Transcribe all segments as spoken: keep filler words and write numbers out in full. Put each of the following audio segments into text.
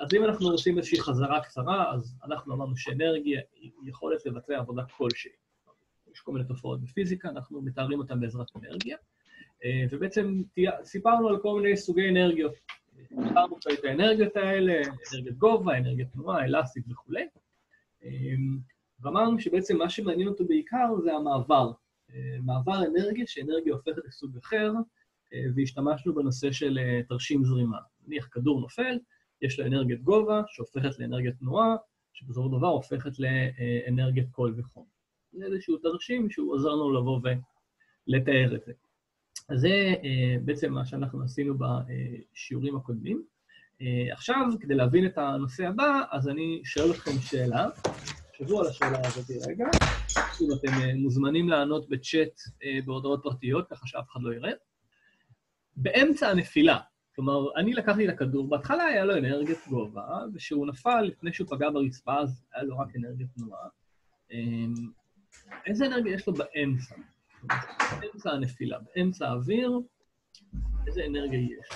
אז אם אנחנו עושים איזושהי חזרה קצרה, אז אנחנו אמרנו שאנרגיה היא יכולת לבצע עבודה כלשהי. יש כל מיני תופעות בפיזיקה, אנחנו מתארים אותן בעזרת אנרגיה, ובעצם סיפרנו על כל מיני סוגי אנרגיות. סיפרנו את האנרגיות האלה, אנרגיית גובה, אנרגיית תנועה, אלסטית וכו'. ואמרנו שבעצם מה שמעניין אותו בעיקר זה המעבר. מעבר אנרגיה, שאנרגיה הופכת לסוג אחר, והשתמשנו בנושא של תרשים זרימה. נניח כדור נופל, יש לו אנרגיית גובה, שהופכת לאנרגיית תנועה, שבסופו של דבר הופכת לאנרגיית קול וחום. זה איזשהו תרשים שהוא עוזר לנו לבוא ולתאר את זה. אז זה בעצם מה שאנחנו עשינו בשיעורים הקודמים. עכשיו, כדי להבין את הנושא הבא, אז אני שואל אתכם שאלה. שבו על השאלה הזאת רגע. שוב, אתם מוזמנים לענות בצ'אט בהודעות פרטיות, ככה שאף אחד לא יראה. באמצע הנפילה, כלומר, אני לקחתי את הכדור, בהתחלה היה לו אנרגיית גובה, ושהוא נפל לפני שהוא פגע ברצפה, אז היה לו רק אנרגיית תנועה. איזה אנרגיה יש לו באמצע? באמצע הנפילה, באמצע האוויר, איזה אנרגיה יש?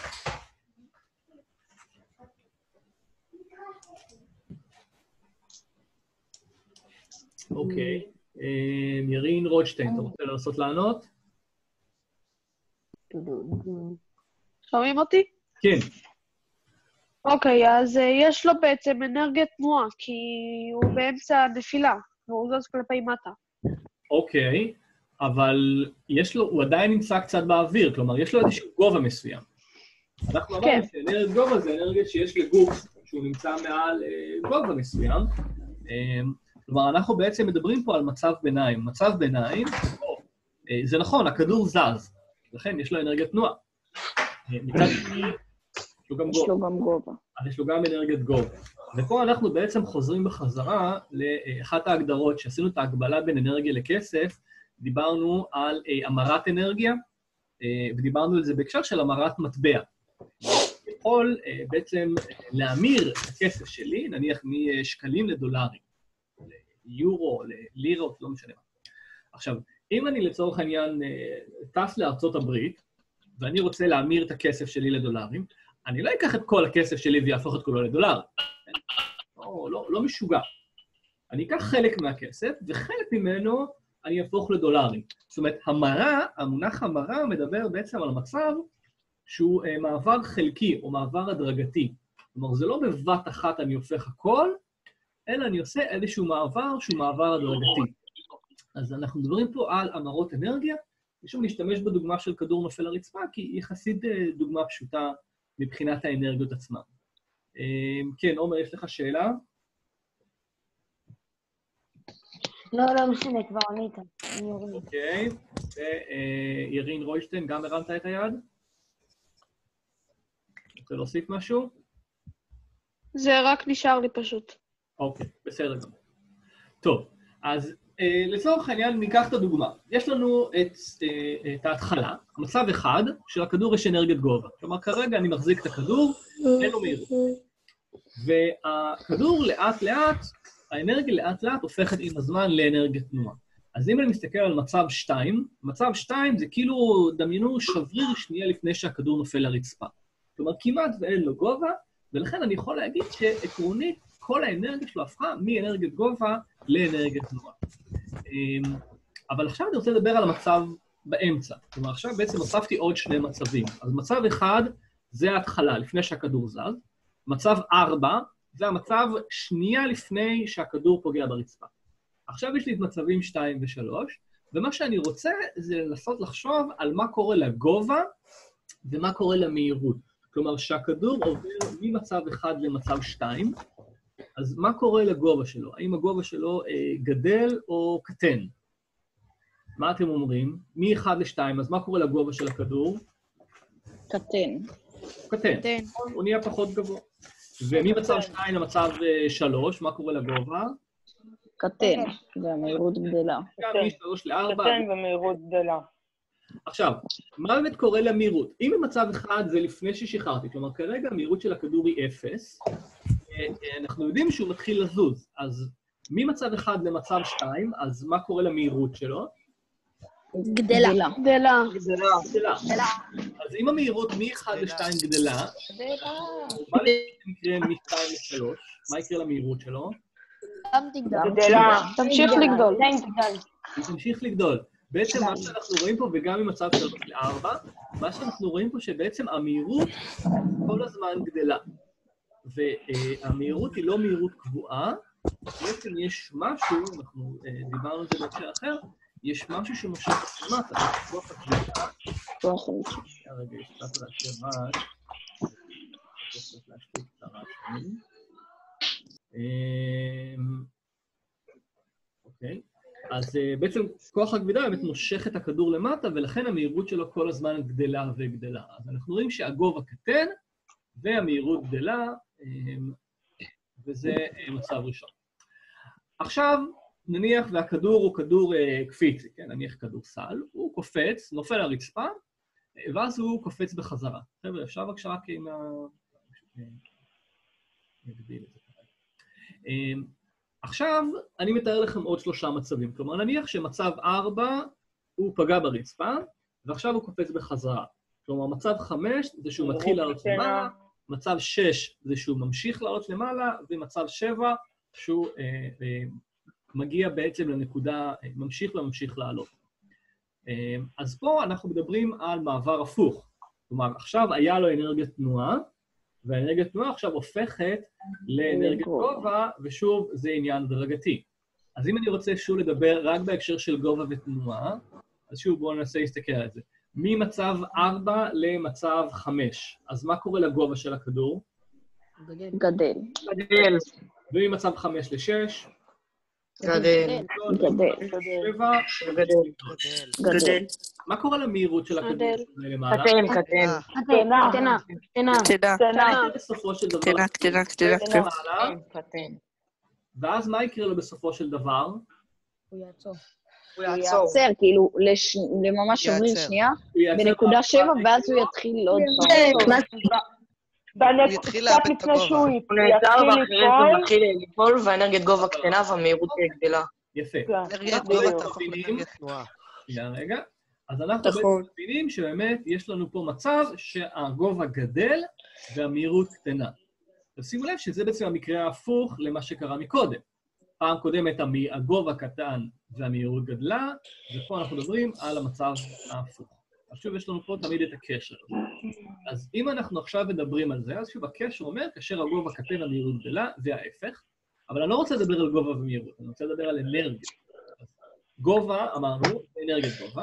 אוקיי. ירין רוטשטיין, אתה רוצה לנסות לענות? שומעים אותי? כן. אוקיי, אז יש לו בעצם אנרגיית תנועה, כי הוא באמצע הנפילה, והוא זז כלפי מטה. אוקיי, אבל יש לו, הוא עדיין נמצא קצת באוויר, כלומר, יש לו איזשהו גובה מסוים. אנחנו אמרנו שאנרגיית גובה זה אנרגיה שיש לגוף, שהוא נמצא מעל גובה מסוים. כלומר, אנחנו בעצם מדברים פה על מצב ביניים. מצב ביניים, זה נכון, הכדור זז, לכן יש לו אנרגיית תנועה. מצד שני, יש לו גם גובה. אז יש לו גם אנרגיית גובה. ופה אנחנו בעצם חוזרים בחזרה לאחת ההגדרות שעשינו את ההגבלה בין אנרגיה לכסף, דיברנו על המרת אנרגיה, ודיברנו על זה בהקשר של המרת מטבע. יכול בעצם להמיר את הכסף שלי, נניח משקלים לדולרים, ליורו, ללירות, לא משנה מה. עכשיו, אם אני לצורך העניין טס לארצות הברית, ואני רוצה להמיר את הכסף שלי לדולרים, אני לא אקח את כל הכסף שלי ויהפוך את כולו לדולר. לא, לא, לא משוגע. אני אקח חלק מהכסף, וחלק ממנו אני אהפוך לדולרים. זאת אומרת, המרה, המונח המרה מדבר בעצם על מצב שהוא אה, מעבר חלקי או מעבר הדרגתי. כלומר, זה לא בבת אחת אני הופך הכל, אלא אני עושה איזשהו מעבר שהוא מעבר הדרגתי. אז אנחנו מדברים פה על המרות אנרגיה, ושוב נשתמש בדוגמה של כדור נופל לרצפה, כי היא יחסית אה, דוגמה פשוטה מבחינת האנרגיות עצמה. אה, כן, עומר, יש לך שאלה? לא, לא משנה, כבר ענית. אוקיי, וירין רוישטיין, גם הרמת את היד? רוצה להוסיף משהו? זה רק נשאר לי פשוט. אוקיי, בסדר גם. טוב, אז לצורך העניין ניקח את הדוגמה. יש לנו את ההתחלה, מצב אחד, שלכדור יש אנרגיית גובה. כלומר, כרגע אני מחזיק את הכדור, אין לו מהירות. והכדור לאט לאט, האנרגיה לאט לאט הופכת עם הזמן לאנרגיית תנועה. אז אם אני מסתכל על מצב שתיים, מצב שתיים זה כאילו דמיינו שבריר שנייה לפני שהכדור נופל לרצפה. כלומר, כמעט ואין לו גובה, ולכן אני יכול להגיד שעקרונית כל האנרגיה שלו הפכה מאנרגיית גובה לאנרגיית תנועה. אבל עכשיו אני רוצה לדבר על המצב באמצע. כלומר, עכשיו בעצם הוספתי עוד שני מצבים. אז מצב אחד זה ההתחלה, לפני שהכדור זז. מצב ארבע זה המצב שנייה לפני שהכדור פוגע ברצפה. עכשיו יש לי את מצבים שתיים ושלוש, ומה שאני רוצה זה לנסות לחשוב על מה קורה לגובה ומה קורה למהירות. כלומר, שהכדור עובר ממצב אחד למצב שתיים, אז מה קורה לגובה שלו? האם הגובה שלו אה, גדל או קטן? מה אתם אומרים? מ-אחד ל-שתיים, אז מה קורה לגובה של הכדור? קטן. קטן. קטן. הוא נהיה פחות גבוה. וממצב שתיים למצב שלוש, מה קורה לגובה? קטן, והמהירות גדלה. גם מ-שלוש לארבע. קטן ומהירות גדלה. עכשיו, מה באמת קורה למהירות? אם במצב אחד זה לפני ששחררתי, כלומר כרגע המהירות של הכדור היא אפס, אנחנו יודעים שהוא מתחיל לזוז, אז ממצב אחד למצב שתיים, אז מה קורה למהירות שלו? גדלה. גדלה. גדלה. אז אם המהירות מ-אחד ל-שתיים גדלה, מה יקרה מ-שתיים ל-שלוש? מה יקרה למהירות שלו? גדלה. תמשיך לגדול. היא תמשיך לגדול. בעצם מה שאנחנו רואים פה, וגם ממצב שלוש ל-ארבע, מה שאנחנו רואים פה שבעצם המהירות כל הזמן גדלה. והמהירות היא לא מהירות קבועה, בעצם יש משהו, אנחנו דיברנו על זה בהקשר אחר, יש משהו שמושך למטה, כוח הכבידה. כוח הכבידה. רגע, יש קצת להשאיר רעש. צריך להשתיק את הרעש שלי. אוקיי. אז בעצם כוח הכבידה באמת מושך את הכדור למטה, ולכן המהירות שלו כל הזמן גדלה וגדלה. אז אנחנו רואים שהגובה קטן, והמהירות גדלה, וזה מצב ראשון. עכשיו, נניח והכדור הוא כדור קפיצי, כן? נניח כדור סל, הוא קופץ, נופל לרצפה, ואז הוא קופץ בחזרה. חבר'ה, אפשר בבקשה רק עם ה... נגדיל את זה כרגע. עכשיו, אני מתאר לכם עוד שלושה מצבים. כלומר, נניח שמצב ארבע הוא פגע ברצפה, ועכשיו הוא קופץ בחזרה. כלומר, מצב חמש זה שהוא מתחיל לעלות למעלה, מצב שש זה שהוא ממשיך לעלות למעלה, ומצב שבע שהוא אה, אה, מגיע בעצם לנקודה, אה, ממשיך וממשיך לעלות. אה, אז פה אנחנו מדברים על מעבר הפוך. כלומר, עכשיו היה לו אנרגיית תנועה, והאנרגיית תנועה עכשיו הופכת לאנרגיית גובה, ושוב, זה עניין דרגתי. אז אם אני רוצה שוב לדבר רק בהקשר של גובה ותנועה, אז שוב בואו ננסה להסתכל על זה. ממצב ארבע למצב חמש. אז מה קורה לגובה של הכדור? גדל. גדל. וממצב חמש לשש? גדל. גדל. שבע? גדל. גדל. מה קורה למהירות של הכדור למעלה? קטן, קטן. קטנה. קטנה. קטנה. קטנה. בסופו של דבר... קטנה, קטנה, קטנה, קטנה. קטן. ואז מה יקרה לו בסופו של דבר? הוא יעצור. הוא הוא יעצור. יעצר, כאילו, לממש שוברים שנייה, בנקודה שבע, ואז הוא יתחיל עוד פעם. הוא יתחיל לאבד את הגובה. הוא נעצר ואחרי זה הוא מתחיל ליפול, והאנרגיית גובה קטנה והמהירות גדלה. יפה. אנרגיית גובה תהפוך לאנרגיית תנועה. שנייה רגע. אז אנחנו בעצם מבינים שבאמת יש לנו פה מצב שהגובה גדל והמהירות קטנה. שימו לב שזה בעצם המקרה ההפוך למה שקרה מקודם. פעם קודמת הגובה קטן והמהירות גדלה, ופה אנחנו מדברים על המצב ההפוך. אז שוב, יש לנו פה תמיד את הקשר. אז אם אנחנו עכשיו מדברים על זה, אז שוב, הקשר אומר, כאשר הגובה קטן והמהירות גדלה, זה ההפך, אבל אני לא רוצה לדבר על גובה ומהירות, אני רוצה לדבר על אנרגיה. גובה, אמרנו, זה אנרגיית גובה,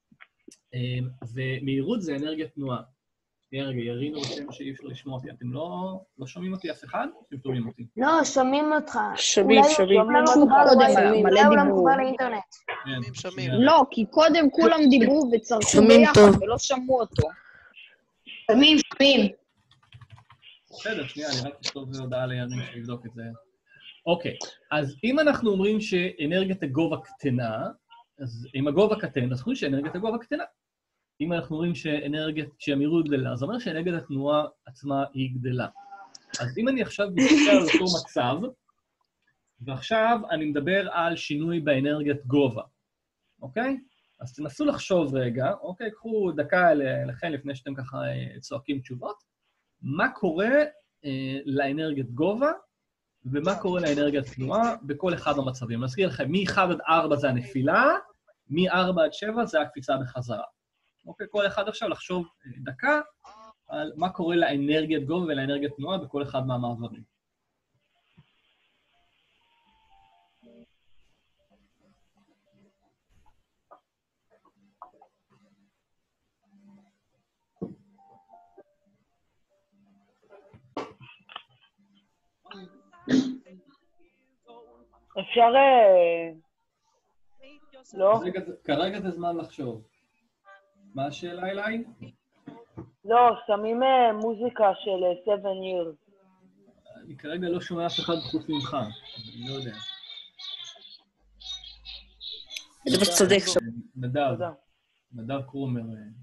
ומהירות זה אנרגיית תנועה. רגע, ירין רוצים שאי אפשר לשמוע אותי. אתם לא שומעים אותי אף אחד? אתם שומעים אותי. לא, שומעים אותך. שומעים, שומעים. שוב קודם מלא דיבור. שומעים, שומעים. לא, כי קודם כולם דיברו וצרחו ביחד ולא שמעו אותו. שומעים, שומעים. בסדר, שנייה, אני רק אכתוב הודעה לירין שיבדוק את זה. אוקיי, אז אם אנחנו אומרים שאנרגיית הגובה קטנה, אז אם הגובה קטן, אז חושבים שאנרגיית הגובה קטנה. אם אנחנו רואים שאנרגיית, שהמהירות גדלה, זה אומר שאנרגיית התנועה עצמה היא גדלה. אז אם אני עכשיו מסתכל על אותו מצב, ועכשיו אני מדבר על שינוי באנרגיית גובה, אוקיי? אז תנסו לחשוב רגע, אוקיי? קחו דקה לכם לפני שאתם ככה צועקים תשובות. מה קורה אה, לאנרגיית גובה, ומה קורה לאנרגיית תנועה בכל אחד מהמצבים. אני אזכיר לכם, מ-אחד עד ארבע זה הנפילה, מ-ארבע עד שבע זה הקפיצה בחזרה. אוקיי, כל אחד עכשיו לחשוב דקה על מה קורה לאנרגיית גובה ולאנרגיית תנועה בכל אחד מהמעברים. אפשר... לא? כרגע זה זמן לחשוב. מה השאלה אליי? לא, שמים מוזיקה של seven years. אני כרגע לא שומע אף אחד חוץ ממך, אני לא יודע. זה צודק. נדב, נדב קרומר.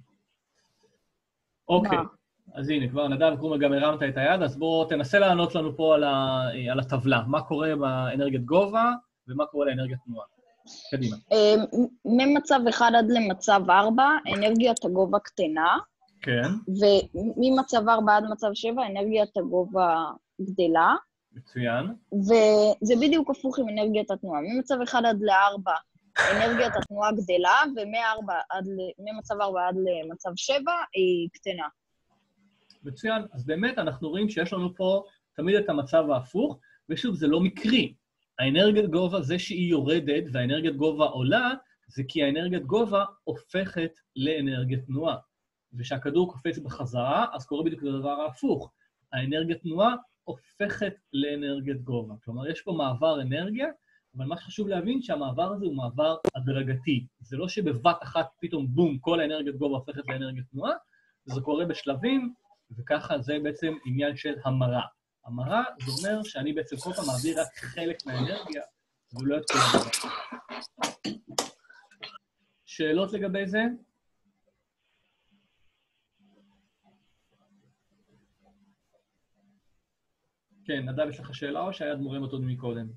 אוקיי, אז הנה, כבר נדב קרומר גם הרמת את היד, אז בואו תנסה לענות לנו פה על הטבלה. מה קורה באנרגיית גובה ומה קורה לאנרגיית תנועה. קדימה. ממצב אחד עד למצב ארבע, אנרגיית הגובה קטנה. כן. וממצב ארבע עד מצב שבע, אנרגיית הגובה גדלה. מצוין. וזה בדיוק הפוך עם אנרגיית התנועה. ממצב אחד עד לארבע, אנרגיית התנועה גדלה, וממצב ארבע עד למצב שבע היא קטנה. מצוין. אז באמת אנחנו רואים שיש לנו פה תמיד את המצב ההפוך, ושוב, זה לא מקרי. האנרגיית גובה, זה שהיא יורדת והאנרגיית גובה עולה, זה כי האנרגיית גובה הופכת לאנרגיית תנועה. ושהכדור קופץ בחזרה, אז קורה בדיוק הדבר ההפוך. האנרגיית תנועה הופכת לאנרגיית גובה. כלומר, יש פה מעבר אנרגיה, אבל מה שחשוב להבין שהמעבר הזה הוא מעבר הדרגתי. זה לא שבבת אחת פתאום בום, כל האנרגיית גובה הופכת לאנרגיית תנועה, זה קורה בשלבים, וככה זה בעצם עניין של המרה. המרה זה אומר שאני בעצם כל פעם מעביר רק חלק מהאנרגיה, ולא את כל הדבר. שאלות לגבי זה? כן, נדב, יש לך שאלה או שהיד מורים אותו מקודם?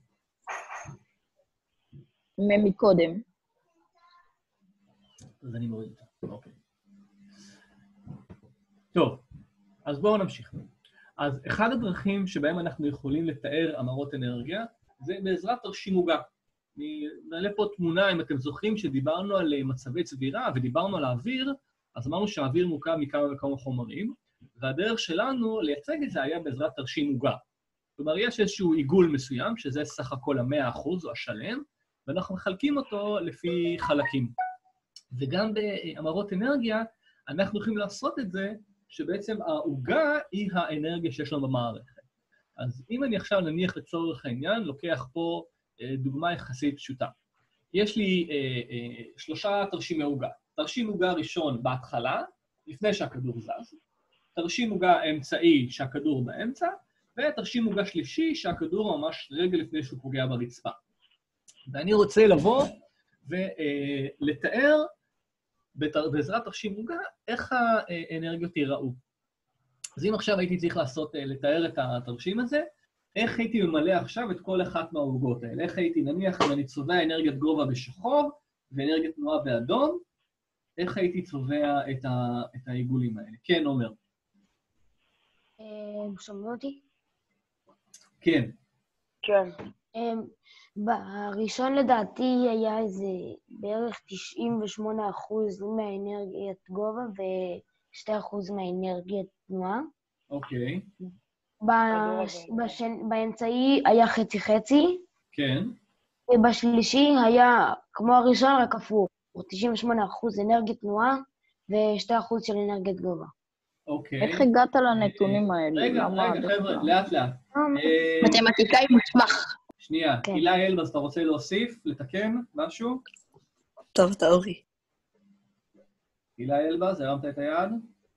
מקודם. אז אני מוריד אותה, אוקיי. טוב, אז בואו נמשיך. אז אחד הדרכים שבהם אנחנו יכולים לתאר המרות אנרגיה, זה בעזרת תרשים עוגה. אני נעלה פה תמונה, אם אתם זוכרים שדיברנו על מצבי צבירה ודיברנו על האוויר, אז אמרנו שהאוויר מורכב מכמה וכמה חומרים, והדרך שלנו לייצג את זה היה בעזרת תרשים עוגה. כלומר, יש איזשהו עיגול מסוים, שזה סך הכל ה-מאה אחוז או השלם, ואנחנו מחלקים אותו לפי חלקים. וגם בהמרות אנרגיה, אנחנו יכולים לעשות את זה, שבעצם העוגה היא האנרגיה שיש לנו במערכת. אז אם אני עכשיו נניח לצורך העניין, לוקח פה אה, דוגמה יחסית פשוטה. יש לי אה, אה, שלושה תרשימי עוגה. תרשים עוגה ראשון בהתחלה, לפני שהכדור זז, תרשים עוגה אמצעי שהכדור באמצע, ותרשים עוגה שלישי שהכדור ממש רגע לפני שהוא פוגע ברצפה. ואני רוצה לבוא ולתאר בעזרת תרשים עוגה איך האנרגיות ייראו. אז אם עכשיו הייתי צריך לעשות, לתאר את התרשים הזה, איך הייתי ממלא עכשיו את כל אחת מהעוגות האלה? איך הייתי, נניח, אם אני צובע אנרגיית גובה בשחור ואנרגיית תנועה באדום, איך הייתי צובע את, ה, את העיגולים האלה? כן, עומר. שומעים אותי? כן. כן. בראשון לדעתי היה איזה בערך תשעים ושמונה אחוז מהאנרגיית גובה ו-שני אחוז מהאנרגיית תנועה. אוקיי. באמצעי היה חצי חצי. כן. ובשלישי היה כמו הראשון רק הפוך, תשעים ושמונה אחוז אנרגיית תנועה ו-שני אחוז של אנרגיית גובה. אוקיי. איך הגעת לנתונים האלה? רגע, רגע, חבר'ה, לאט לאט. מתמטיקאי מוצלח. שנייה, הילה אלבז, אתה רוצה להוסיף, לתקן משהו? טוב, תאורי. הילה אלבז, הרמת את היד?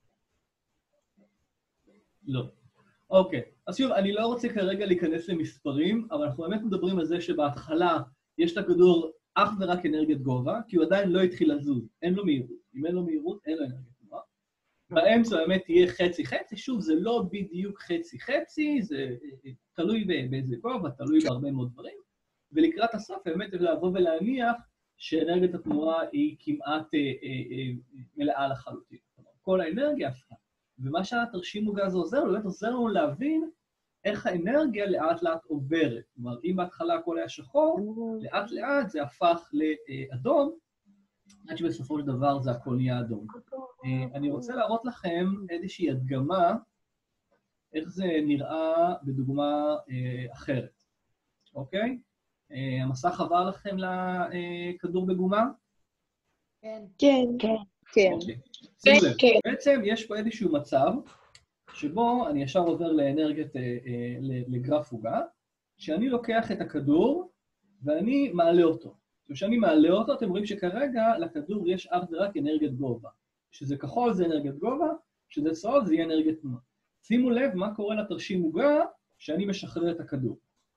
לא. אוקיי, אז שוב, אני לא רוצה כרגע להיכנס למספרים, אבל אנחנו באמת מדברים על זה שבהתחלה יש לכדור אך ורק אנרגיית גובה, כי הוא עדיין לא התחיל לזוז, אין לו מהירות. אם אין לו מהירות, אין לו אנרגיית תנועה. באמצע באמת תהיה חצי-חצי, שוב, זה לא בדיוק חצי-חצי, זה תלוי באיזה גובה, תלוי בהרבה מאוד דברים, ולקראת הסוף באמת לבוא ולהניח שאנרגיית התנועה היא כמעט אה, אה, מלאה לחלוטין. כל האנרגיה הפכה. ומה שהתרשים עוגה הזה עוזר, באמת עוזר לנו להבין איך האנרגיה לאט לאט עוברת. כלומר, אם בהתחלה הכל היה שחור, לאט לאט זה הפך לאדום, עד שבסופו של דבר זה הכל נהיה אדום. אני רוצה להראות לכם איזושהי הדגמה, איך זה נראה בדוגמה אחרת. אוקיי? המסך עבר לכם לכדור בגומה? כן. כן. כן. כן. שימו לב, בעצם יש פה איזשהו מצב, שבו אני ישר עובר לאנרגיית, לגרף עוגה, שאני לוקח את הכדור ואני מעלה אותו. כשאני מעלה אותו, אתם רואים שכרגע לכדור יש אך ורק אנרגיית גובה. כשזה כחול זה אנרגיית גובה, כשזה צהוב זה יהיה אנרגיית תנועה. שימו לב מה קורה לתרשים עוגה כשאני משחרר את הכדור.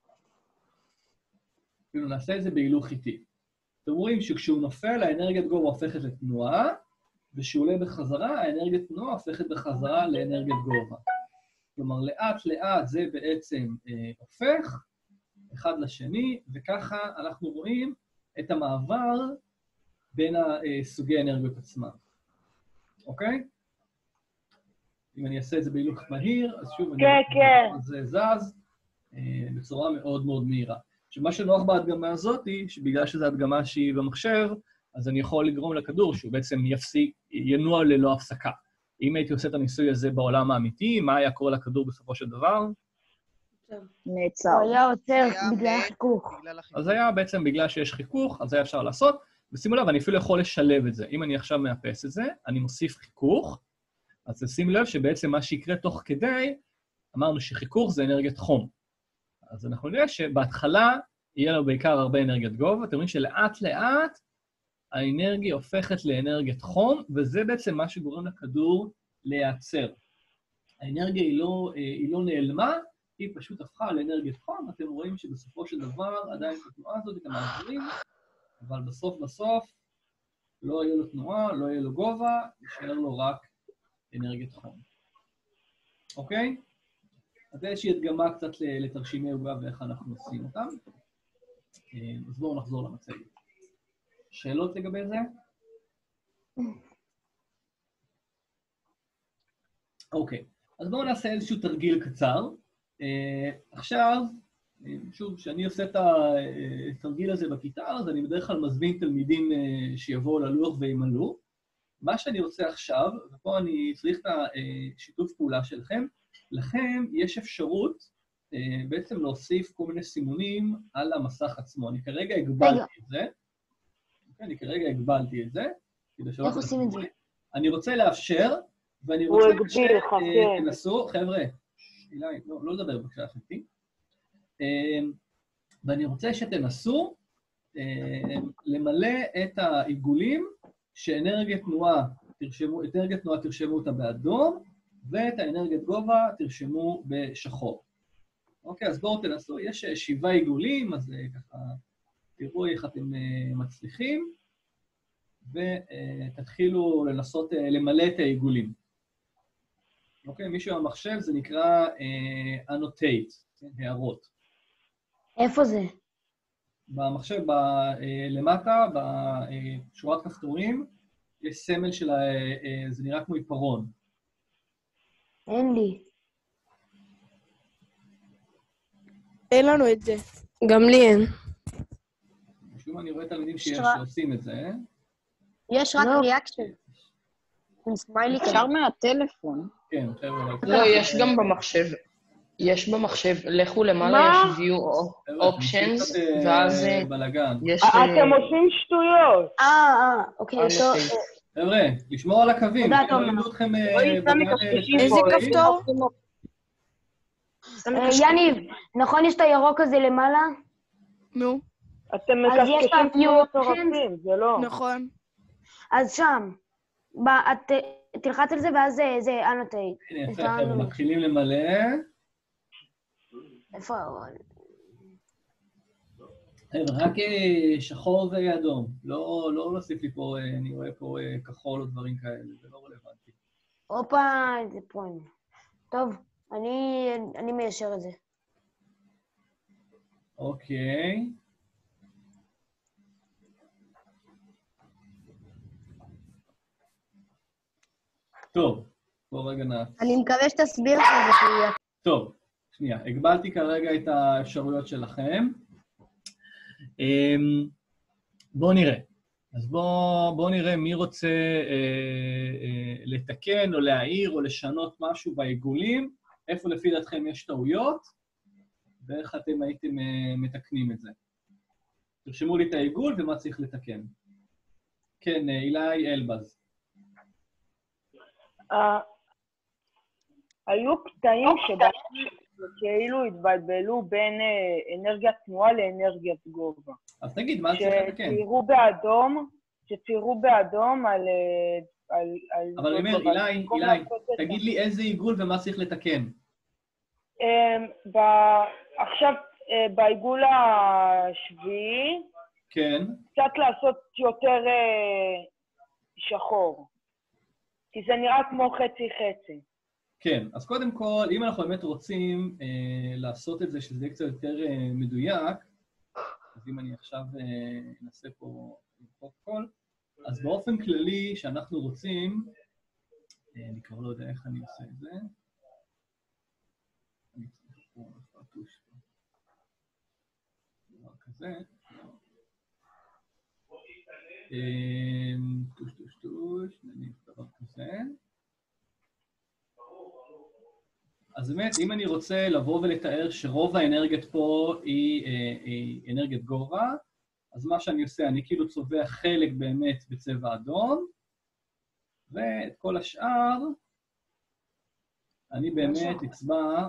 נעשה את זה בהילוך איטי. אתם רואים שכשהוא נופל, האנרגיית גובה הופכת לתנועה, וכשהוא עולה בחזרה, האנרגיית תנועה הופכת בחזרה לאנרגיית גובה. כלומר, לאט לאט זה בעצם אה, הופך אחד לשני, וככה אנחנו רואים את המעבר בין סוגי האנרגיות עצמם. אוקיי? אם אני אעשה את זה בהילוך מהיר, אז שוב, כן, כן. זה זז בצורה מאוד מאוד מהירה. שמה שנוח בהדגמה הזאת היא, שבגלל שזו הדגמה שהיא במחשב, אז אני יכול לגרום לכדור שהוא בעצם יפסיק, ינוע ללא הפסקה. אם הייתי עושה את הניסוי הזה בעולם האמיתי, מה היה קורה לכדור בסופו של דבר? נעצר. הוא היה עוצר בגלל חיכוך. אז היה בעצם בגלל שיש חיכוך, אז היה אפשר לעשות. ושימו לב, אני אפילו יכול לשלב את זה. אם אני עכשיו מאפס את זה, אני מוסיף חיכוך, אז שימו לב שבעצם מה שיקרה תוך כדי, אמרנו שחיכוך זה אנרגיית חום. אז אנחנו נראה שבהתחלה יהיה לו בעיקר הרבה אנרגיית גובה, אתם רואים שלאט לאט האנרגיה הופכת לאנרגיית חום, וזה בעצם מה שגורם לכדור להיעצר. האנרגיה היא לא, היא לא נעלמה, היא פשוט הפכה לאנרגיית חום, אתם רואים שבסופו של דבר עדיין התנועה הזאת אתם מעבירים, אבל בסוף בסוף לא יהיה לו תנועה, לא יהיה לו גובה, יישאר לו רק אנרגיית חום. אוקיי? אז יש לי הדגמה קצת לתרשימי עוגה ואיך אנחנו עושים אותם. אז בואו נחזור למצגת. שאלות לגבי זה? אוקיי, אז בואו נעשה איזשהו תרגיל קצר. עכשיו, שוב, כשאני עושה את התרגיל הזה בכיתה, אז אני בדרך כלל מזמין תלמידים שיבואו ללוח וימלאו. מה שאני עושה עכשיו, ופה אני צריך את השיתוף פעולה שלכם, לכם יש אפשרות בעצם להוסיף כל מיני סימונים על המסך עצמו. אני כרגע הגבלתי את זה. אני כרגע הגבלתי את זה. איך עושים את זה? אני רוצה לאפשר, ואני רוצה שתנסו, חבר'ה, אילי, לא לדבר בבקשה אחרי. ואני רוצה שתנסו למלא את העיגולים שאנרגיית תנועה תרשמו, את אנרגיית תנועה תרשמו אותה באדום, ואת האנרגיית גובה תרשמו בשחור. אוקיי, אז בואו תנסו, יש שבעה עיגולים, אז ככה תראו איך אתם מצליחים, ותתחילו לנסות למלא את העיגולים. אוקיי, מישהו במחשב זה נקרא annotate, הערות. איפה זה? במחשב, למטה, בשורת כפתורים, יש סמל של, זה נראה כמו עיפרון. אין לי. אין לנו את זה. גם לי אין. משום אני רואה תלמידים שעושים את זה. יש רק ריאקשן. עם סמיילי אפשר מהטלפון. כן, חבר'ה. לא, יש גם במחשב. יש במחשב, לכו למעלה, יש view options, ואז יש... אתם עושים שטויות. אה, אה, אוקיי, טוב. חבר'ה, לשמור על הקווים. איזה כפתור? יניב, נכון יש את הירוק הזה למעלה? נו. אתם מקשקשים כמו מטורפים, זה לא. נכון. אז שם. תלחץ על זה ואז זה annotate. הנה, יפה, חבר'ה, מתחילים למלא. איפה? רק שחור ואדום. לא להוסיף לי פה, אני רואה פה כחול או דברים כאלה, זה לא רלוונטי. הופה, זה פרוים. טוב, אני מיישר את זה. אוקיי. טוב, בואו רגע נעצור. אני מקווה שתסביר את זה שיהיה. טוב. שנייה, הגבלתי כרגע את האפשרויות שלכם. בואו נראה. אז בואו בוא נראה מי רוצה אה, אה, לתקן או להעיר או לשנות משהו בעיגולים, איפה לפי דעתכם יש טעויות, ואיך אתם הייתם אה, מתקנים את זה. תרשמו לי את העיגול ומה צריך לתקן. כן, אילי אלבז. אה, היו קטעים שבהם כאילו התבלבלו בין אנרגיית תנועה לאנרגיית גובה. אז תגיד, מה צריך לתקן? שציירו באדום, שציירו באדום על... אבל אני אומר, אילי, אילי, תגיד לי איזה עיגול ומה צריך לתקן. עכשיו, בעיגול השביעי, כן. קצת לעשות יותר שחור. כי זה נראה כמו חצי-חצי. כן, אז קודם כל, אם אנחנו באמת רוצים אה, לעשות את זה, שזה יהיה קצת יותר אה, מדויק, אז אם אני עכשיו אנסה פה למחוק הכל, אז באופן כללי שאנחנו רוצים, אני כבר לא יודע איך אני עושה את זה. אני צריך פה פרטוש פה. דבר כזה. טוש טוש טוש, נניח דבר כזה. אז באמת, אם אני רוצה לבוא ולתאר שרוב האנרגיות פה היא, היא אנרגיית גובה, אז מה שאני עושה, אני כאילו צובע חלק באמת בצבע אדום, ואת כל השאר, אני באמת אצבע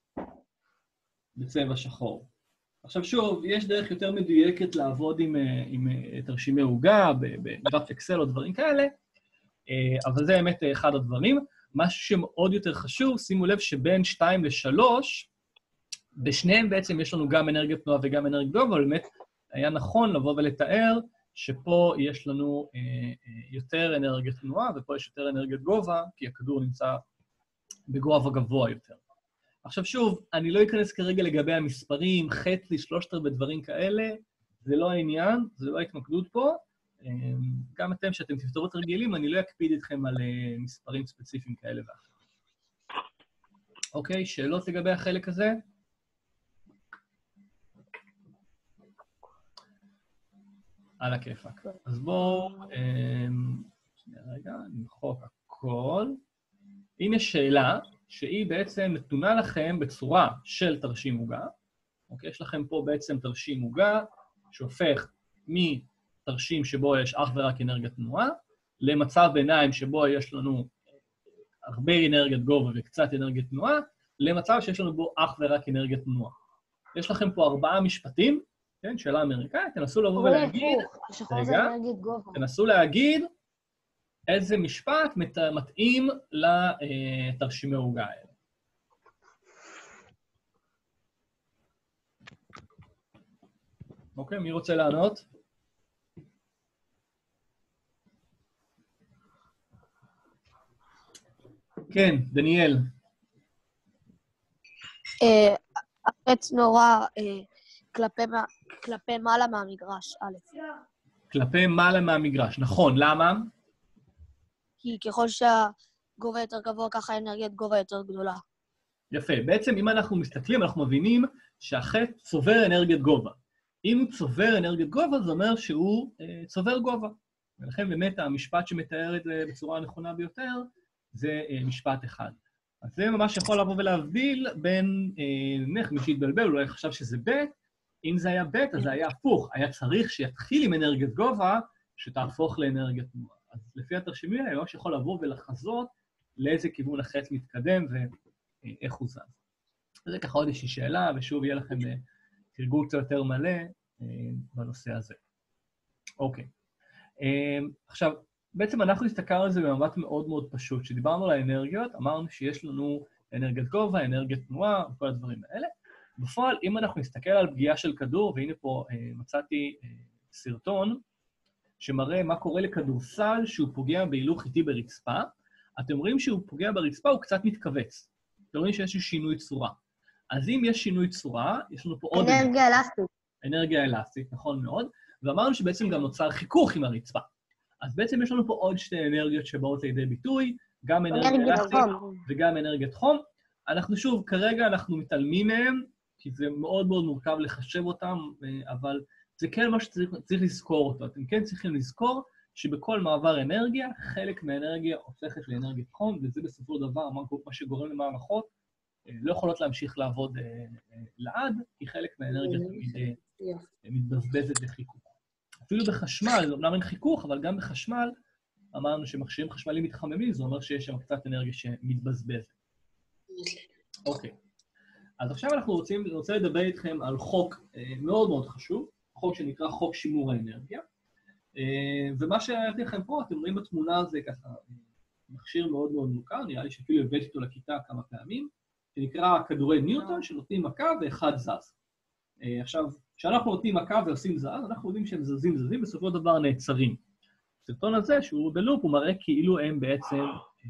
בצבע שחור. עכשיו שוב, יש דרך יותר מדויקת לעבוד עם, עם תרשימי עוגה, בגרף אקסל או דברים כאלה, אבל זה באמת אחד הדברים. משהו שמאוד יותר חשוב, שימו לב שבין שתיים לשלוש, בשניהם בעצם יש לנו גם אנרגיית תנועה וגם אנרגיית גובה, אבל באמת היה נכון לבוא ולתאר שפה יש לנו אה, אה, יותר אנרגיית תנועה, ופה יש יותר אנרגיית גובה, כי הכדור נמצא בגובה גבוה יותר. עכשיו שוב, אני לא אכנס כרגע לגבי המספרים, חצי, שלושת רבעי דברים כאלה, זה לא העניין, זה לא ההתמקדות פה. גם אתם, שאתם תפתרו את הרגילים, אני לא אקפיד איתכם על מספרים ספציפיים כאלה ואחרים. אוקיי, שאלות לגבי החלק הזה? על הכיפק. אז בואו, שנייה רגע, נמחוק הכל. אם יש שאלה, שהיא בעצם נתונה לכם בצורה של תרשים עוגה, אוקיי, יש לכם פה בעצם תרשים עוגה, שהופך מתרשים שבו יש אך ורק אנרגיית תנועה, למצב ביניים שבו יש לנו הרבה אנרגיית גובה וקצת אנרגיית תנועה, למצב שיש לנו בו אך ורק אנרגיית תנועה. יש לכם פה ארבעה משפטים, כן, שאלה אמריקאית, תנסו לבוא ולהגיד, רגע, תנסו להגיד איזה משפט מתאים לתרשימי עוגה האלה. אוקיי, מי רוצה לענות? כן, דניאל. החץ נורא כלפי מעלה מהמגרש, א'. כלפי מעלה מהמגרש, נכון, למה? כי ככל שהגובה יותר גבוה, ככה אנרגיית גובה יותר גדולה. יפה, בעצם אם אנחנו מסתכלים, אנחנו מבינים שהחץ צובר אנרגיית גובה. אם הוא צובר אנרגיית גובה, זה אומר שהוא אה, צובר גובה. ולכן באמת המשפט שמתאר את זה בצורה הנכונה ביותר, זה אה, משפט אחד. אז זה ממש יכול לבוא ולהבדיל בין, אה, נניח, מי שהתבלבל, אולי חשב שזה ב', אם זה היה ב', אז זה היה הפוך. היה צריך שיתחיל עם אנרגיית גובה, שתהפוך לאנרגיית תנועה. אז לפי התרשימים האלה, ממש יכול לבוא ולחזות לאיזה כיוון החץ מתקדם ואיך הוא זז. זה ככה עוד איזושהי שאלה, ושוב יהיה לכם תרגול קצת יותר מלא בנושא הזה. אוקיי. עכשיו, בעצם אנחנו הסתכלנו על זה במבט מאוד מאוד פשוט. כשדיברנו על האנרגיות, אמרנו שיש לנו אנרגיית גובה, אנרגיית תנועה, וכל הדברים האלה. בפועל, אם אנחנו נסתכל על פגיעה של כדור, והנה פה מצאתי סרטון, שמראה מה קורה לכדורסל שהוא פוגע בהילוך איטי ברצפה, אתם רואים שהוא פוגע ברצפה, הוא קצת מתכווץ. אתם רואים שיש שינוי צורה. אז אם יש שינוי צורה, יש לנו פה עוד... אנרגיה אלסטית. אנרגיה אלסטית, נכון מאוד. ואמרנו שבעצם גם נוצר חיכוך עם הרצפה. אז בעצם יש לנו פה עוד שתי אנרגיות שבאות לידי ביטוי, גם אנרגיה אלסטית וגם אנרגיית חום. אנחנו שוב, כרגע אנחנו מתעלמים מהם, כי זה מאוד מאוד מורכב לחשב אותם, אבל זה כן מה שצריך לזכור אותו. אתם כן צריכים לזכור שבכל מעבר אנרגיה, חלק מהאנרגיה הופכת לאנרגיית חום, וזה בסופו של דבר מה שגורם למערכות, לא יכולות להמשיך לעבוד לעד, כי חלק מהאנרגיה תמיד מתבזבזת לחיכוך. אפילו בחשמל, זה אומנם אין חיכוך, אבל גם בחשמל, אמרנו שמכשירים חשמליים מתחממים, זה אומר שיש שם קצת אנרגיה שמתבזבזת. אוקיי. אז עכשיו אנחנו רוצים, רוצה לדבר איתכם על חוק מאוד מאוד חשוב, חוק שנקרא חוק שימור האנרגיה. ומה שראיתי לכם פה, אתם רואים בתמונה הזה ככה, מכשיר מאוד מאוד מוכר, נראה לי שאפילו הבאתי אותו לכיתה כמה פעמים, שנקרא כדורי ניוטון, שנותנים מכה ואחד זז. עכשיו, כשאנחנו נותנים מכה ועושים זז, אנחנו יודעים שהם זזים זזים, בסופו של דבר נעצרים. הסרטון הזה, שהוא בלופ, הוא מראה כאילו הם בעצם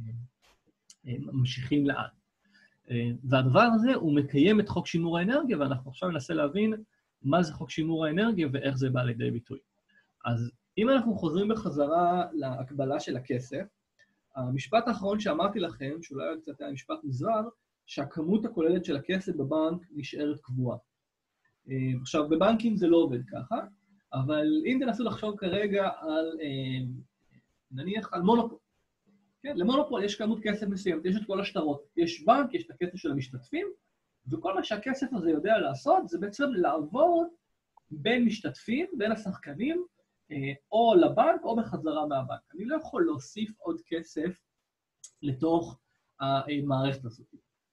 הם ממשיכים לאט. והדבר הזה הוא מקיים את חוק שימור האנרגיה, ואנחנו עכשיו ננסה להבין מה זה חוק שימור האנרגיה ואיך זה בא לידי ביטוי. אז אם אנחנו חוזרים בחזרה להקבלה של הכסף, המשפט האחרון שאמרתי לכם, שאולי קצת היה משפט מוזר, שהכמות הכוללת של הכסף בבנק נשארת קבועה. עכשיו, בבנקים זה לא עובד ככה, אבל אם תנסו לחשוב כרגע על, נניח, על מונופול. כן, למונופול יש כמות כסף מסוימת, יש את כל השטרות. יש בנק, יש את הכסף של המשתתפים, וכל מה שהכסף הזה יודע לעשות, זה בעצם לעבור בין משתתפים, בין השחקנים, או לבנק או בחזרה מהבנק. אני לא יכול להוסיף עוד כסף לתוך המערכת הזאת.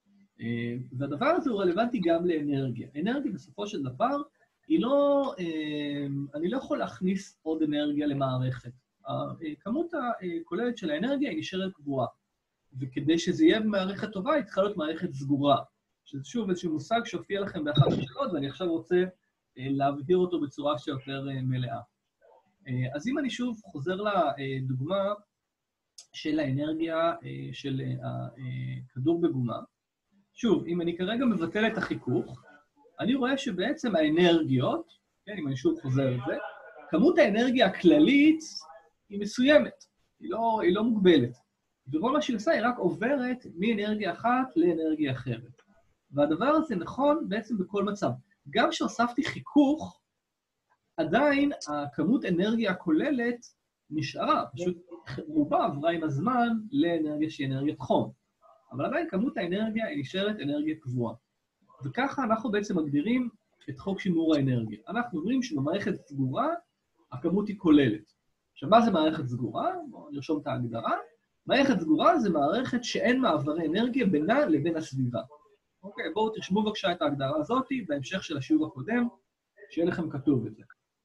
והדבר הזה הוא רלוונטי גם לאנרגיה. אנרגיה בסופו של דבר, היא לא, אני לא יכול להכניס עוד אנרגיה למערכת. הכמות הכוללת של האנרגיה היא נשארת קבועה. וכדי שזה יהיה מערכת טובה, היא צריכה להיות מערכת סגורה. שזה שוב איזשהו מושג שהופיע לכם באחת השאלות, ואני עכשיו רוצה להבהיר אותו בצורה שיותר מלאה. אז אם אני שוב חוזר לדוגמה של האנרגיה של הכדור בגומה, שוב, אם אני כרגע מבטל את החיכוך, אני רואה שבעצם האנרגיות, כן, אם אני שוב חוזר את זה, כמות האנרגיה הכללית היא מסוימת, היא לא, היא לא מוגבלת. וכל מה שהיא עושה היא רק עוברת מאנרגיה אחת לאנרגיה אחרת. והדבר הזה נכון בעצם בכל מצב. גם כשהוספתי חיכוך, עדיין הכמות אנרגיה הכוללת נשארה, פשוט רובה עברה עם הזמן לאנרגיה שהיא אנרגיית חום. אבל עדיין כמות האנרגיה היא נשארת אנרגיה קבועה. וככה אנחנו בעצם מגדירים את חוק שימור האנרגיה. אנחנו אומרים שבמערכת סגורה, הכמות היא כוללת. עכשיו, מה זה מערכת סגורה? בואו נרשום את ההגדרה. מערכת סגורה זה מערכת שאין מעברי אנרגיה בינה לבין הסביבה. אוקיי, בואו תרשמו בבקשה את ההגדרה הזאת, בהמשך של השיעור הקודם, שיהיה לכם כתוב את זה.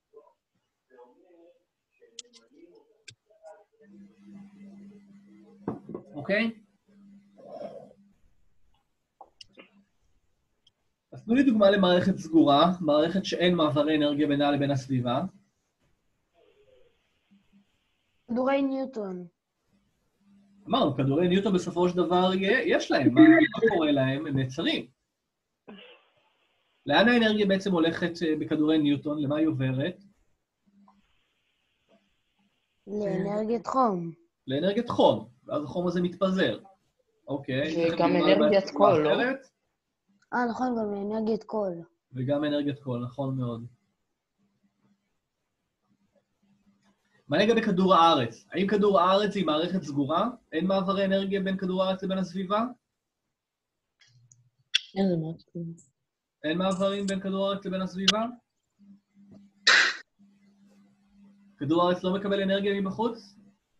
אוקיי? אז תנו לי דוגמה למערכת סגורה, מערכת שאין מעברי אנרגיה בינה לבין הסביבה. כדורי ניוטון. אמרנו, כדורי ניוטון בסופו של דבר יש להם, מה קורה להם? הם נעצרים. לאן האנרגיה בעצם הולכת בכדורי ניוטון? למה היא עוברת? לאנרגיית חום. לאנרגיית חום, ואז החום הזה מתפזר. אוקיי. וגם אנרגיית קול, לא? אה, נכון, גם אנרגיית קול. וגם אנרגיית קול, נכון מאוד. מה לגבי כדור הארץ? האם כדור הארץ היא מערכת סגורה? אין מעברי אנרגיה בין כדור הארץ לבין הסביבה? אין מעברים בין כדור הארץ לבין הסביבה? כדור הארץ לא מקבל אנרגיה מבחוץ?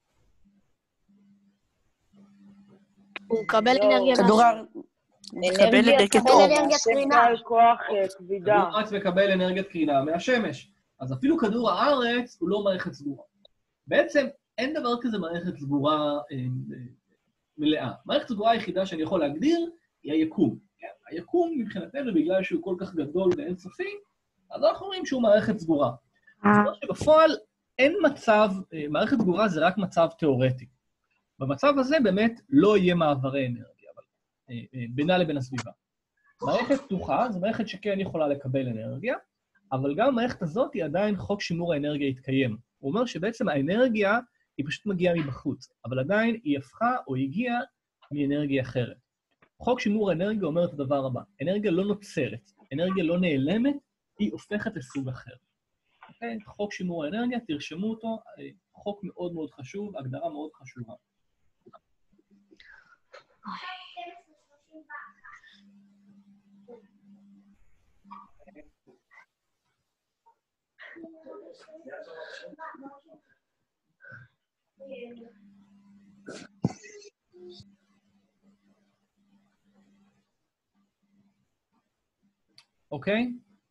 הוא מקבל אנרגיה... כדור הארץ מקבל אנרגיית קרינה. כוח כבידה. כדור הארץ מקבל אנרגיית קרינה מהשמש. אז אפילו כדור הארץ הוא לא מערכת סגורה. בעצם אין דבר כזה מערכת סגורה מלאה. מערכת סגורה היחידה שאני יכול להגדיר היא היקום. היקום מבחינתנו, בגלל שהוא כל כך גדול ואינסופי, אז אנחנו אומרים שהוא מערכת סגורה. זאת אומרת שבפועל אין מצב, מערכת סגורה זה רק מצב תיאורטי. במצב הזה באמת לא יהיה מעברי אנרגיה, אבל בינה לבין הסביבה. מערכת פתוחה זו מערכת שכן יכולה לקבל אנרגיה, אבל גם המערכת הזאת היא עדיין חוק שימור האנרגיה יתקיים. הוא אומר שבעצם האנרגיה היא פשוט מגיעה מבחוץ, אבל עדיין היא הפכה או הגיעה מאנרגיה אחרת. חוק שימור האנרגיה אומר את הדבר הבא, אנרגיה לא נוצרת, אנרגיה לא נעלמת, היא הופכת לסוג אחר. Okay? חוק שימור האנרגיה, תרשמו אותו, חוק מאוד מאוד חשוב, הגדרה מאוד חשובה. אוקיי?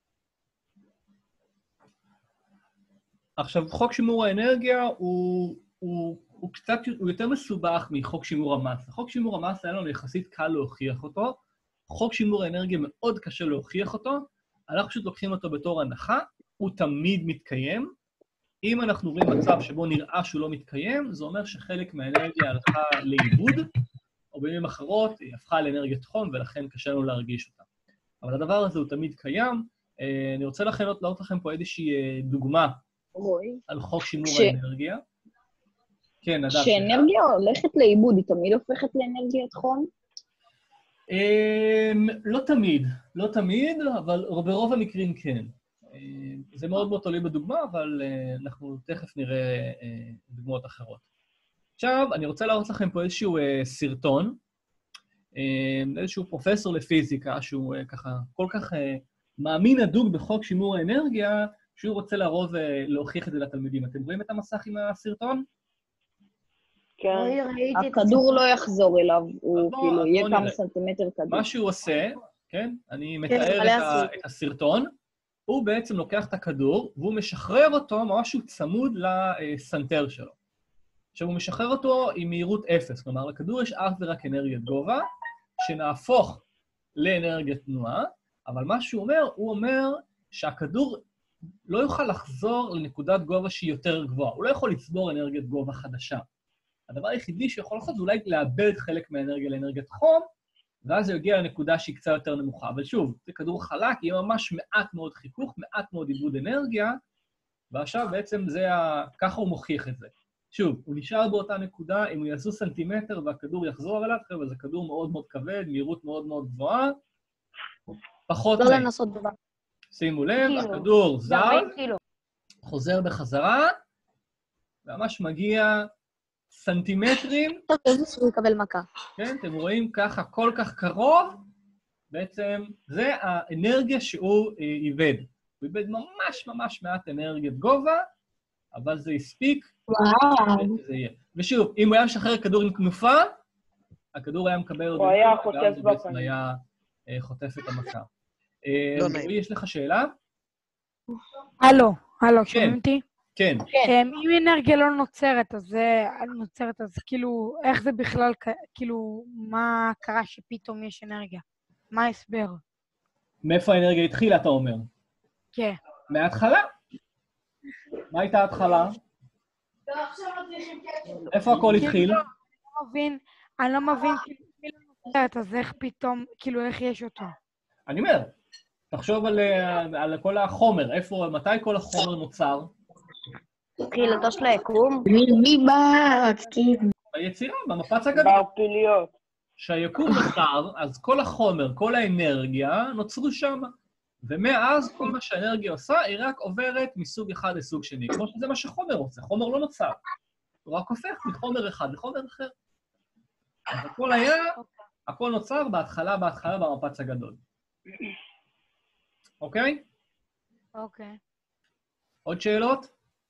עכשיו, חוק שימור האנרגיה הוא, הוא, הוא קצת, הוא יותר מסובך מחוק שימור המס. חוק שימור המס היה לנו יחסית קל להוכיח אותו. חוק שימור האנרגיה מאוד קשה להוכיח אותו. אנחנו פשוט לוקחים אותו בתור הנחה, הוא תמיד מתקיים. אם אנחנו רואים מצב שבו נראה שהוא לא מתקיים, זה אומר שחלק מהאנרגיה הלכה לאיבוד, או במילים אחרות, היא הפכה לאנרגיית חום, ולכן קשה לנו להרגיש אותה. אבל הדבר הזה הוא תמיד קיים, אני רוצה להראות לכם פה איזושהי דוגמה על חוק שימור האנרגיה. כן, נדב. כשאנרגיה הולכת לאיבוד, היא תמיד הופכת לאנרגיית חום? לא תמיד, לא תמיד, אבל ברוב המקרים כן. זה מאוד מאוד תלוי בדוגמה, אבל אנחנו תכף נראה דוגמאות אחרות. עכשיו, אני רוצה להראות לכם פה איזשהו סרטון, איזשהו פרופסור לפיזיקה, שהוא ככה כל כך מאמין הדוק בחוק שימור האנרגיה, שהוא רוצה להראות ולהוכיח את זה לתלמידים. אתם רואים את המסך עם הסרטון? כן. הכדור לא יחזור אליו, הוא כאילו יהיה כמה סנטימטר כדור. מה שהוא עושה, כן, אני מתאר את הסרטון, הוא בעצם לוקח את הכדור, והוא משחרר אותו משהו צמוד לסנטר שלו. עכשיו, הוא משחרר אותו עם מהירות אפס, כלומר, לכדור יש אך ורק אנרגיית גובה, שנהפוך לאנרגיית תנועה, אבל מה שהוא אומר, הוא אומר שהכדור לא יוכל לחזור לנקודת גובה שהיא יותר גבוהה. הוא לא יכול לצבור אנרגיית גובה חדשה. הדבר היחידי שיכול לעשות זה אולי לאבד חלק מהאנרגיה לאנרגיית חום, ואז זה יגיע לנקודה שהיא קצת יותר נמוכה. אבל שוב, זה כדור חלק, יהיה ממש מעט מאוד חיכוך, מעט מאוד איבוד אנרגיה, ועכשיו בעצם זה ה... ככה הוא מוכיח את זה. שוב, הוא נשאר באותה נקודה, אם הוא יעשו סנטימטר והכדור יחזור אליו, אבל זה כדור מאוד מאוד כבד, מהירות מאוד מאוד גבוהה, פחות לא לנסות דבר. שימו לב, הכדור זז, חוזר בחזרה, ממש מגיע סנטימטרים. טוב, איזה שהוא יקבל מכה. כן, אתם רואים ככה כל כך קרוב, בעצם זה האנרגיה שהוא איבד. הוא איבד ממש ממש מעט אנרגיית גובה, אבל זה הספיק. וואו. זה יהיה. ושוב, אם הוא היה משחרר כדור עם כנופה, הכדור היה מקבל עוד... הוא היה חוטף בפנים. הוא היה חוטף את המכה. רועי, יש לך שאלה? הלו, הלו, שומעים אותי? כן. אם אנרגיה לא נוצרת, אז זה נוצרת, אז כאילו, איך זה בכלל, כאילו, מה קרה שפתאום יש אנרגיה? מה ההסבר? מאיפה האנרגיה התחילה, אתה אומר? כן. מההתחלה? מה הייתה ההתחלה? איפה הכל התחיל? אני לא מבין, אני לא מבין, כאילו, מי לא נוצרת, אז איך פתאום, כאילו, איך יש אותו? אני אומר, תחשוב על כל החומר, איפה, מתי כל החומר נוצר? תחילתו של היקום? מי בא? ביצירה, במפץ הגדול. בערפיליות. כשהיקום נוצר, אז כל החומר, כל האנרגיה נוצרו שם. ומאז כל מה שהאנרגיה עושה, היא רק עוברת מסוג אחד לסוג שני. כמו שזה מה שחומר רוצה, חומר לא נוצר. הוא רק הופך מחומר אחד לחומר אחר. אז הכל היה, הכל נוצר בהתחלה, בהתחלה במפץ הגדול. אוקיי? אוקיי. עוד שאלות?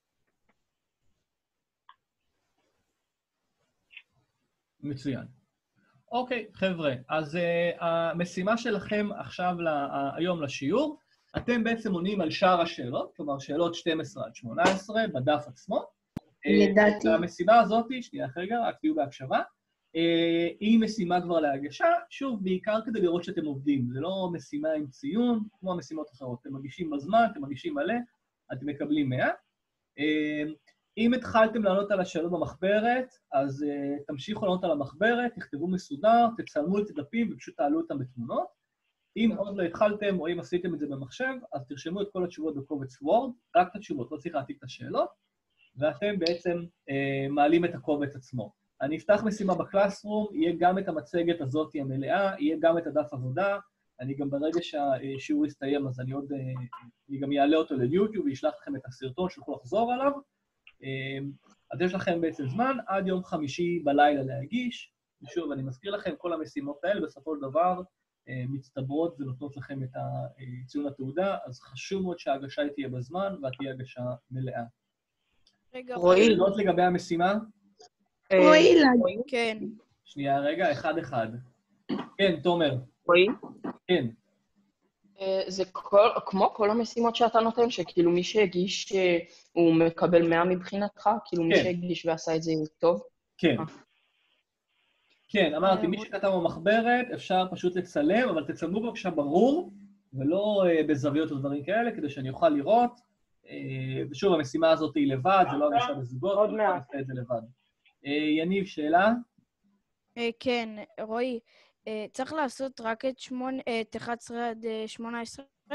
מצוין. אוקיי, חבר'ה, אז uh, המשימה שלכם עכשיו, לה, היום לשיעור, אתם בעצם עונים על שאר השאלות, כלומר, שאלות שתים עשרה עד שמונה עשרה בדף עצמו. ידעתי. המשימה הזאת, שנייה רגע, רק תהיו בהקשבה, uh, היא משימה כבר להגשה, שוב, בעיקר כדי לראות שאתם עובדים. זה לא משימה עם ציון, כמו המשימות אחרות. אתם מגישים בזמן, אתם מגישים מלא, אתם מקבלים מאה. Uh, אם התחלתם לענות על השאלות במחברת, אז uh, תמשיכו לענות על המחברת, תכתבו מסודר, תצלמו את הדפים ופשוט תעלו אותם בתמונות. אם עוד לא התחלתם או אם עשיתם את זה במחשב, אז תרשמו את כל התשובות בקובץ וורד, רק את התשובות, לא צריך להעתיק את השאלות, ואתם בעצם uh, מעלים את הקובץ עצמו. אני אפתח משימה בקלאסרום, יהיה גם את המצגת הזאת המלאה, יהיה גם את הדף עבודה, אני גם ברגע שהשיעור יסתיים, אז אני עוד, uh, אני גם אעלה אותו ליוטיוב וישלח לכם את הסרטון שיוכלו לחזור עליו. אז יש לכם בעצם זמן עד יום חמישי בלילה להגיש, ושוב, אני מזכיר לכם, כל המשימות האלה בסופו של דבר מצטברות ונותנות לכם את ציון התעודה, אז חשוב מאוד שההגשה תהיה בזמן, ותהיה הגשה מלאה. רגע, רועי. שאלות לגבי המשימה? רועי, כן. שנייה, רגע, אחד אחד. כן, תומר. רועי? כן. זה כל, כמו כל המשימות שאתה נותן, שכאילו מי שהגיש הוא מקבל מאה מבחינתך? כאילו מי שהגיש ועשה את זה טוב? כן. כן, אמרתי, מי שכתב במחברת, אפשר פשוט לצלם, אבל תצלמו בבקשה ברור, ולא בזוויות או דברים כאלה, כדי שאני אוכל לראות. ושוב, המשימה הזאת היא לבד, זה לא הגשה בזוגות, עוד אני מעט. אעשה את זה לבד. יניב, שאלה? כן, רועי, צריך לעשות רק את אחת עשרה עד שמונה עשרה?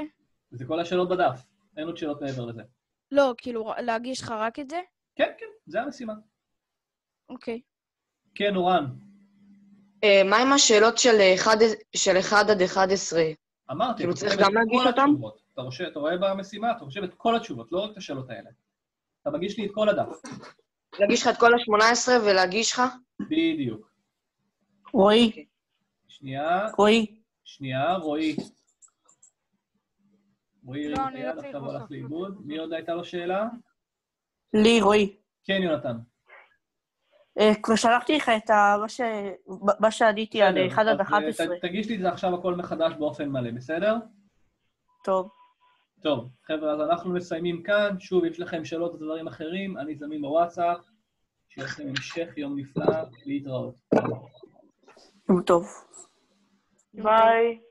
זה כל השאלות בדף, אין עוד שאלות מעבר לזה. לא, כאילו, להגיש לך רק את זה? כן, כן, זה המשימה. אוקיי. כן, אורן. אה, מה עם השאלות של אחד, של אחד עד אחד עשרה? אמרתי, כאילו אתה צריך רושם גם את להגיש כל אותם? התשובות. אתה רושם, אתה רואה במשימה, אתה רושם את כל התשובות, לא רק את השאלות האלה. אתה מגיש לי את כל הדף. להגיש לך את כל ה-שמונה עשרה ולהגיש לך? בדיוק. רועי, שנייה, רועי, שנייה, רועי. רועי, לא, אני לא ריגל, צריך עכשיו הולך בסוף. לאיבוד. מי עוד הייתה לו שאלה? לי, רועי. כן, יונתן. אה, כבר שלחתי לך את ה- מה ש- מה שעניתי על בסדר, אחד עד אז, אחת אה, עשרה. ת- תגיש לי את זה עכשיו הכל מחדש באופן מלא, בסדר? טוב. טוב, חבר'ה, אז אנחנו מסיימים כאן. שוב, אם יש לכם שאלות או דברים אחרים, אני זמין בוואטסאפ. שיהיה לכם המשך יום נפלא, להתראות. טוב. ביי.